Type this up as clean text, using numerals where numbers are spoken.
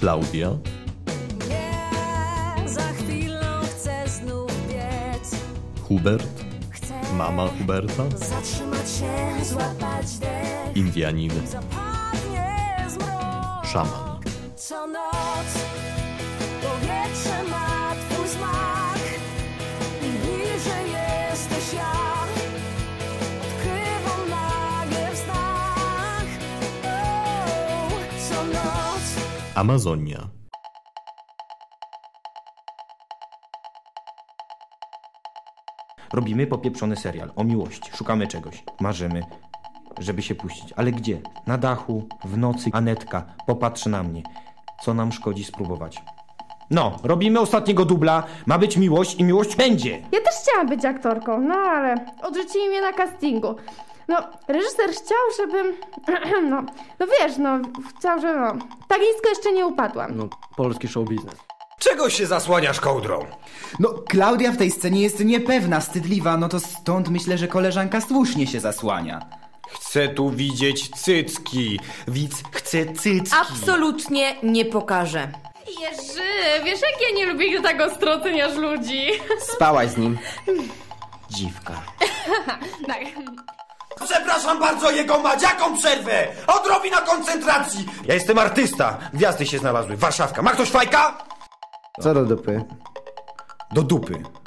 Klaudia. Nie, za chwilę chcę znów biec. Hubert. Mama Huberta. Zatrzymać się, złapać dech. Indianin. Zapadnie zmrok. Szaman. Co noc powietrze ma twój smak. Im bliżej jesteś ja, odkrywam magię w snach. Co noc Amazonia. Robimy popieprzony serial o miłości. Szukamy czegoś. Marzymy, żeby się puścić. Ale gdzie? Na dachu, w nocy. Anetka, popatrz na mnie. Co nam szkodzi spróbować? No, robimy ostatniego dubla. Ma być miłość i miłość będzie. Ja też chciałam być aktorką, no ale odrzucili mnie na castingu. No, reżyser chciał, żebym... No wiesz, chciał, że tak nisko jeszcze nie upadłam. No, polski show biznes. Czego się zasłaniasz kołdrą? No, Klaudia w tej scenie jest niepewna, wstydliwa, no to stąd myślę, że koleżanka słusznie się zasłania. Chcę tu widzieć cycki. Widz chce cycki. Absolutnie nie pokażę. Jerzy, wiesz jak ja nie lubię, gdy tak ostro oceniasz ludzi. Spałaś z nim. Dziwka. Tak. Przepraszam bardzo, jego madziaką przerwę! Odrobina koncentracji! Ja jestem artysta. Gwiazdy się znalazły. Warszawka. Ma ktoś fajka? Co do dupy? Do dupy.